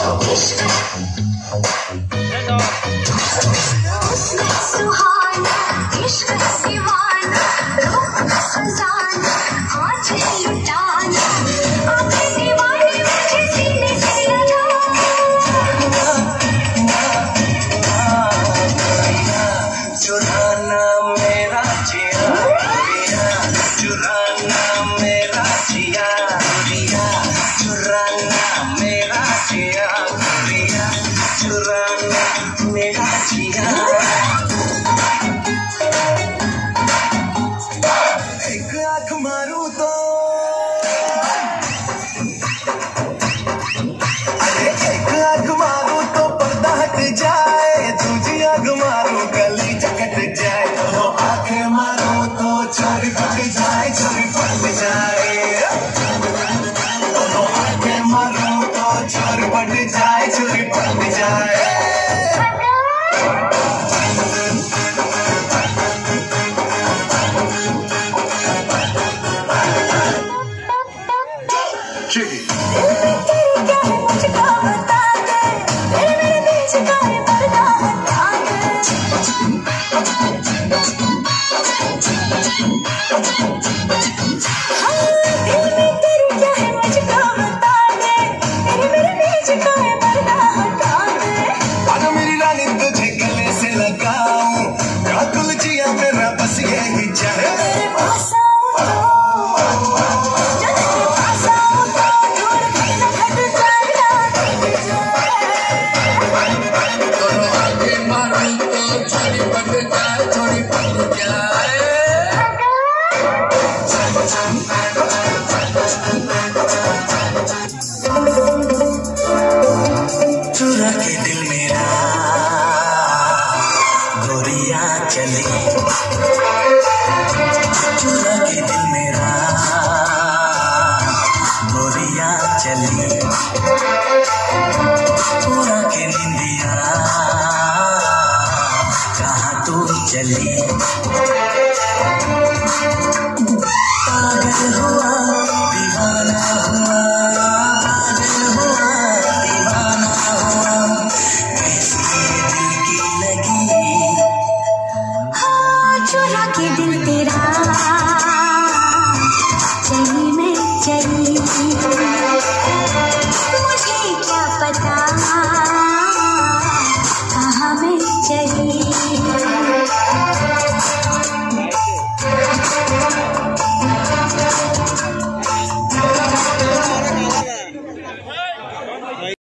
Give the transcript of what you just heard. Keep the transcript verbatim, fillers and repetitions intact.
सुहाना इश्क दीवाना रूप खजाना आज लुटाना आंखें दीवानी मुझे सीने से लगा चुराना मेरा जिया चुराना मेरा जिया चुराना मेरा जिया चुराना मेरा जिया एक आंख मारूं तो अरे एक आंख मारूं तो पर्दा हट जाए दूजी आंख मारूं गली कट जाए दोनों आंखें मारूं तो चोरी पट जाए चोरी पट जाए दोनों आंखें मारूं तो चोरी पट जाए चोरी पट जाए मेरा बस यही चाहे चुरा के दिल मेरा गोरिया चली चुरा के दिल मेरा गोरिया चली पूरा के निंदिया कहाँ तू चली पागल हो